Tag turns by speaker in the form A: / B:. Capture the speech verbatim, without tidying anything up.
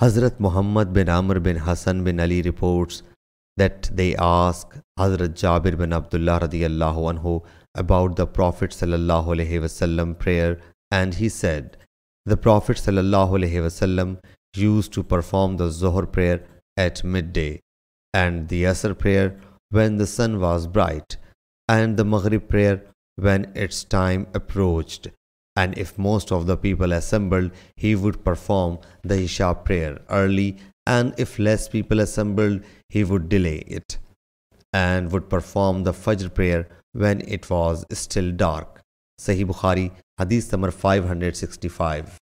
A: Hazrat Muhammad bin Amr bin Hassan bin Ali reports that they asked Hazrat Jabir bin Abdullah radiyallahu anhu about the Prophet sallallahu alaihi wasallam prayer, and he said, the Prophet sallallahu alaihi wasallam used to perform the Zuhr prayer at midday, and the Asr prayer when the sun was bright, and the Maghrib prayer when its time approached. And if most of the people assembled, he would perform the Isha prayer early, and if less people assembled, he would delay it, and would perform the Fajr prayer when it was still dark. Sahih Bukhari, Hadith number five hundred sixty-five.